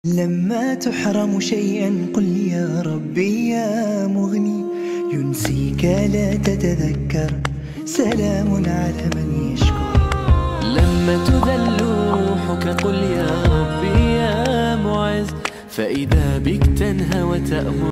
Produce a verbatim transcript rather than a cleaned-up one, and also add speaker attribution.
Speaker 1: لما تحرم شيئا قل يا ربي يا مغني، ينسيك لا تتذكر، سلام على من يشكر.
Speaker 2: لما تذل روحك قل يا ربي يا معز، فإذا بك تنهى وتأمر